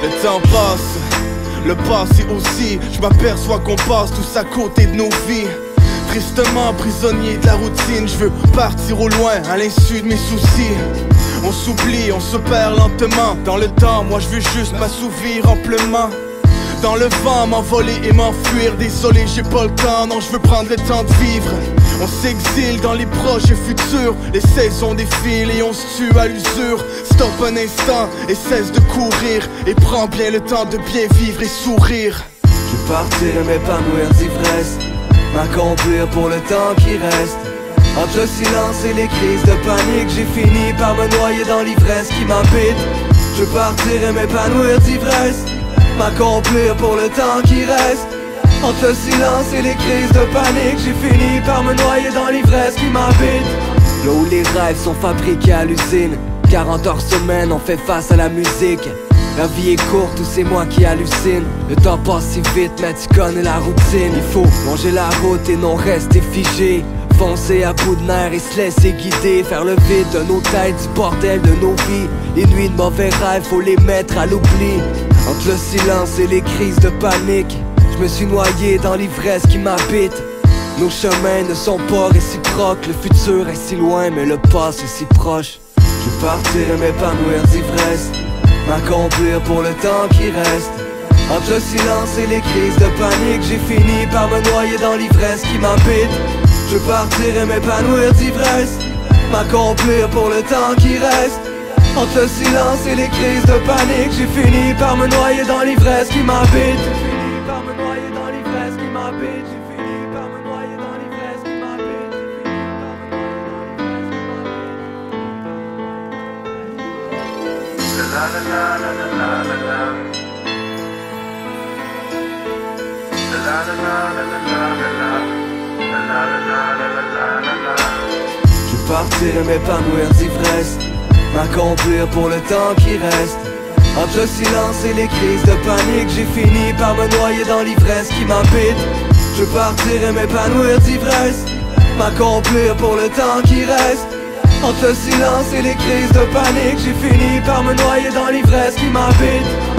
Le temps passe, le passé aussi. Je m'aperçois qu'on passe tous à côté de nos vies. Tristement prisonnier de la routine, je veux partir au loin à l'insu de mes soucis. On s'oublie, on se perd lentement dans le temps, moi je veux juste m'assouvir amplement. Dans le vent, m'envoler et m'enfuir. Désolé, j'ai pas le temps, non je veux prendre le temps de vivre. On s'exile dans les projets futurs. Les saisons défilent et on se tue à l'usure. Stop un instant et cesse de courir. Et prends bien le temps de bien vivre et sourire. Je veux partir et m'épanouir d'ivresse, m'accomplir pour le temps qui reste. Entre le silence et les crises de panique, j'ai fini par me noyer dans l'ivresse qui m'habite. Je veux partir et m'épanouir d'ivresse, m'accomplir pour le temps qui reste. Entre le silence et les crises de panique, j'ai fini par me noyer dans l'ivresse qui m'habite. Là où les rêves sont fabriqués à l'usine, 40 heures semaine, on fait face à la musique. La vie est courte ou c'est moi qui hallucine. Le temps passe si vite mais tu connais la routine. Il faut longer la route et non rester figé, foncer à bout de nerfs et se laisser guider. Faire le vide de nos têtes, du bordel de nos vies. Les nuits de mauvais rêves, faut les mettre à l'oubli. Entre le silence et les crises de panique, je me suis noyé dans l'ivresse qui m'habite. Nos chemins ne sont pas réciproques. Le futur est si loin mais le passé si proche. Je veux partir et m'épanouir d'ivresse, m'accomplir pour le temps qui reste. Entre le silence et les crises de panique, j'ai fini par me noyer dans l'ivresse qui m'habite. Je veux partir et m'épanouir d'ivresse, m'accomplir pour le temps qui reste. Entre le silence et les crises de panique, j'ai fini par me noyer dans l'ivresse qui m'habite. J'ai fini par me noyer dans l'ivresse qui m'habite. J'ai fini par me noyer dans l'ivresse qui m'habite. La la la la la la la la. La la la la la la la la. La la la la la la la la. Je veux partir et m'épanouir d'ivresse, m'accomplir pour le temps qui reste. Entre le silence et les crises de panique, j'ai fini par me noyer dans l'ivresse qui m'habite. Je veux partir et m'épanouir d'ivresse, m'accomplir pour le temps qui reste. Entre le silence et les crises de panique, j'ai fini par me noyer dans l'ivresse qui m'habite.